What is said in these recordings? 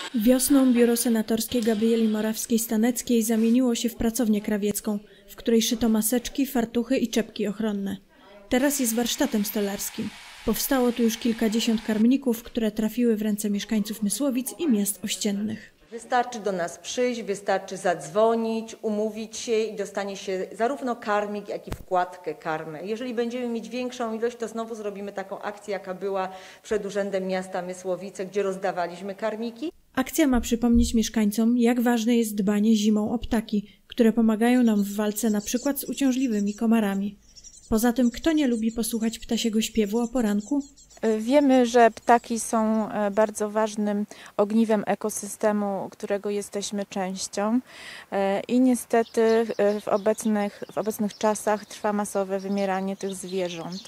Wiosną biuro senatorskie Gabrieli Morawskiej-Staneckiej zamieniło się w pracownię krawiecką, w której szyto maseczki, fartuchy i czepki ochronne. Teraz jest warsztatem stolarskim. Powstało tu już kilkadziesiąt karmników, które trafiły w ręce mieszkańców Mysłowic i miast ościennych. Wystarczy do nas przyjść, wystarczy zadzwonić, umówić się i dostanie się zarówno karmik, jak i wkładkę karmę. Jeżeli będziemy mieć większą ilość, to znowu zrobimy taką akcję, jaka była przed Urzędem Miasta Mysłowice, gdzie rozdawaliśmy karmiki. Akcja ma przypomnieć mieszkańcom, jak ważne jest dbanie zimą o ptaki, które pomagają nam w walce na przykład z uciążliwymi komarami. Poza tym, kto nie lubi posłuchać ptasiego śpiewu o poranku? Wiemy, że ptaki są bardzo ważnym ogniwem ekosystemu, którego jesteśmy częścią i niestety w obecnych czasach trwa masowe wymieranie tych zwierząt.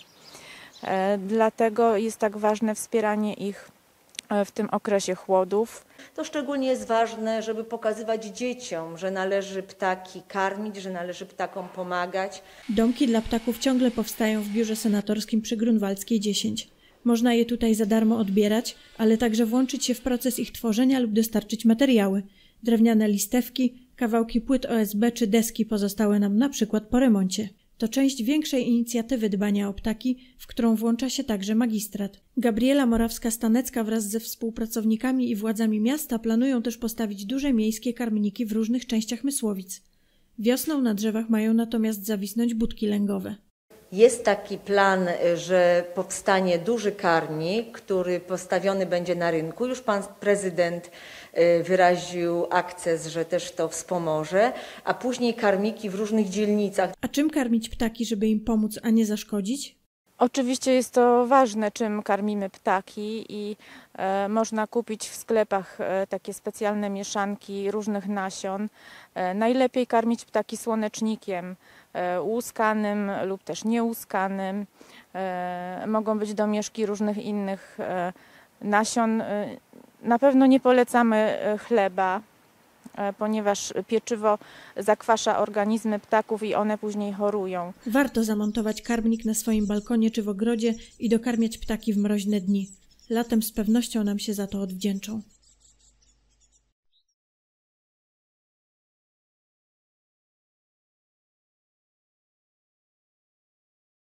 Dlatego jest tak ważne wspieranie ich w tym okresie chłodów. To szczególnie jest ważne, żeby pokazywać dzieciom, że należy ptaki karmić, że należy ptakom pomagać. Domki dla ptaków ciągle powstają w biurze senatorskim przy Grunwaldzkiej 10. Można je tutaj za darmo odbierać, ale także włączyć się w proces ich tworzenia lub dostarczyć materiały. Drewniane listewki, kawałki płyt OSB czy deski pozostałe nam na przykład po remoncie. To część większej inicjatywy dbania o ptaki, w którą włącza się także magistrat. Gabriela Morawska-Stanecka wraz ze współpracownikami i władzami miasta planują też postawić duże miejskie karmniki w różnych częściach Mysłowic. Wiosną na drzewach mają natomiast zawisnąć budki lęgowe. Jest taki plan, że powstanie duży karmik, który postawiony będzie na rynku. Już pan prezydent wyraził akces, że też to wspomoże, a później karmiki w różnych dzielnicach. A czym karmić ptaki, żeby im pomóc, a nie zaszkodzić? Oczywiście jest to ważne, czym karmimy ptaki i można kupić w sklepach takie specjalne mieszanki różnych nasion. Najlepiej karmić ptaki słonecznikiem łuskanym lub też niełuskanym. Mogą być domieszki różnych innych nasion. Na pewno nie polecamy chleba, ponieważ pieczywo zakwasza organizmy ptaków i one później chorują. Warto zamontować karmnik na swoim balkonie czy w ogrodzie i dokarmiać ptaki w mroźne dni. Latem z pewnością nam się za to odwdzięczą.